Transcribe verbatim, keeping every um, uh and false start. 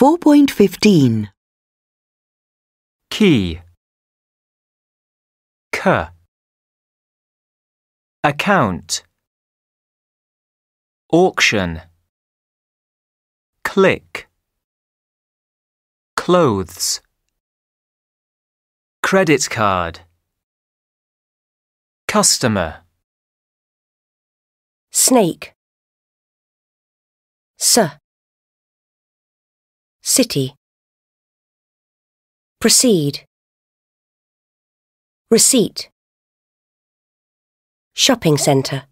four point fifteen. Key. K. Account. Auction. Click. Clothes. Credit card. Customer. Snake. S. City. Proceed. Receipt. Shopping centre.